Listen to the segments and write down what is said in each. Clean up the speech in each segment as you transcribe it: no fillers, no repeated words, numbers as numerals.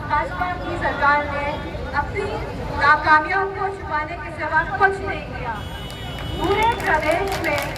भाजपा की सरकार ने अपनी नाकामियों को छुपाने के सिवा कुछ नहीं किया। पूरे प्रदेश में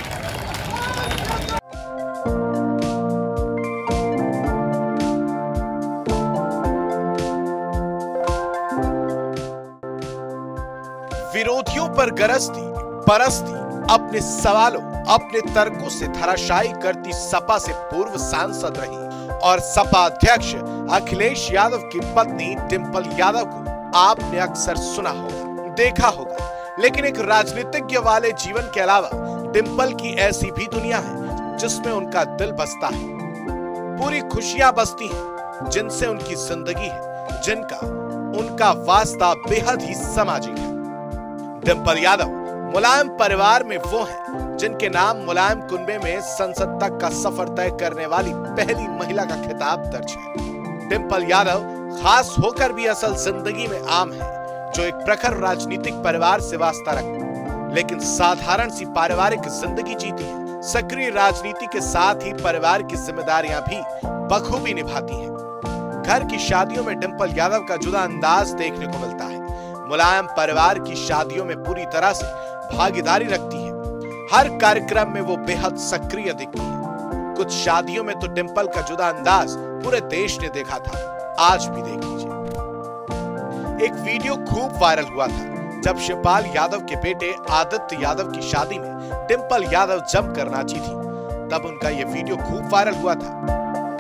विरोधियों पर गरजती बरसती अपने सवालों अपने तर्कों से धराशायी करती सपा से पूर्व सांसद रही और सपा अध्यक्ष अखिलेश यादव की पत्नी डिंपल यादव को आपने अक्सर सुना होगा, देखा होगा। लेकिन एक राजनीतिज्ञ वाले जीवन के अलावा डिंपल की ऐसी भी दुनिया है जिसमें उनका दिल बसता है, पूरी खुशियां बसती हैं, जिनसे उनकी जिंदगी है, जिनका उनका वास्ता बेहद ही सामाजिक है। डिंपल यादव मुलायम परिवार में वो हैं जिनके नाम मुलायम कुनबे में संसद तक का सफर तय करने वाली पहली महिला का खिताब दर्ज है। डिंपल यादव खास होकर भी असल जिंदगी में आम है, जो एक प्रखर राजनीतिक परिवार से वास्ता रखती, लेकिन साधारण सी पारिवारिक जिंदगी जीती है। सक्रिय राजनीति के साथ ही परिवार की जिम्मेदारियां भी बखूबी निभाती हैं। घर की शादियों में डिंपल यादव का जुदा अंदाज देखने को मिलता है। मुलायम परिवार की शादियों में पूरी तरह से भागीदारी रखती है। हर कार्यक्रम में वो बेहद सक्रिय दिखती है। कुछ शादियों में तो डिंपल का जुदा अंदाज पूरे देश ने देखा था, आज भी देख लीजिए। एक वीडियो खूब वायरल हुआ था जब शिवपाल यादव के बेटे आदित्य यादव की शादी में डिंपल यादव जमकर नाची थी। तब उनका यह वीडियो खूब वायरल हुआ था।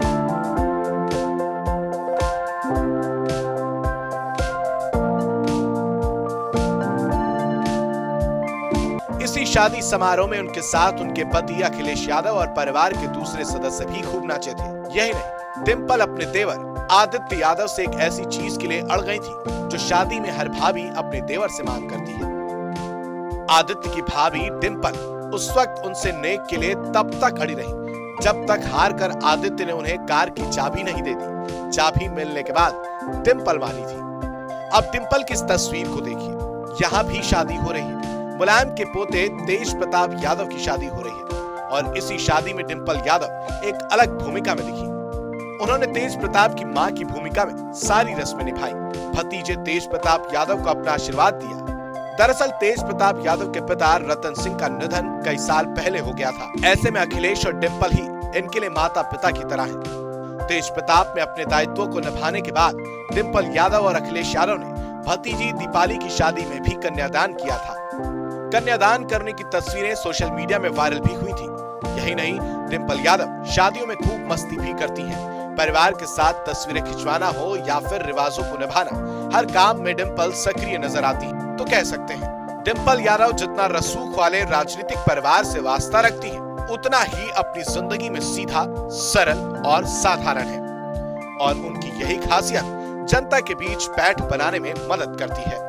इसी शादी समारोह में उनके साथ उनके पति अखिलेश यादव और परिवार के दूसरे सदस्य भी खूब नाचे थे। यही नहीं, डिंपल अपने देवर आदित्य यादव से एक ऐसी चीज के लिए अड़ गई थी जो शादी में हर भाभी अपने देवर से मांग करती है। आदित्य की भाभी डिंपल उस वक्त उनसे नेक के लिए तब तक अड़ी रही जब तक हार कर आदित्य ने उन्हें कार की चाबी नहीं दे दी। चाबी मिलने के बाद डिंपल मानी थी। अब डिंपल की इस तस्वीर को देखिए, यहाँ भी शादी हो रही है। मुलायम के पोते तेज प्रताप यादव की शादी हो रही है और इसी शादी में डिंपल यादव एक अलग भूमिका में दिखी। उन्होंने तेज प्रताप की मां की भूमिका में सारी रस्में निभाई। भतीजे तेज प्रताप यादव को अपना आशीर्वाद दिया। दरअसल तेज प्रताप यादव के पिता रतन सिंह का निधन कई साल पहले हो गया था। ऐसे में अखिलेश और डिंपल ही इनके लिए माता पिता की तरह हैं। तेज प्रताप में अपने दायित्वों को निभाने के बाद डिंपल यादव और अखिलेश यादव ने भतीजी दीपाली की शादी में भी कन्यादान किया था। कन्यादान करने की तस्वीरें सोशल मीडिया में वायरल भी हुई थी। यही नहीं, डिंपल यादव शादियों में खूब मस्ती भी करती हैं। परिवार के साथ तस्वीरें खिंचवाना हो या फिर रिवाजों को निभाना, हर काम में डिंपल सक्रिय नजर आती है। तो कह सकते हैं डिंपल यादव जितना रसूख वाले राजनीतिक परिवार से वास्ता रखती हैं, उतना ही अपनी जिंदगी में सीधा, सरल और साधारण है। और उनकी यही खासियत जनता के बीच पैठ बनाने में मदद करती है।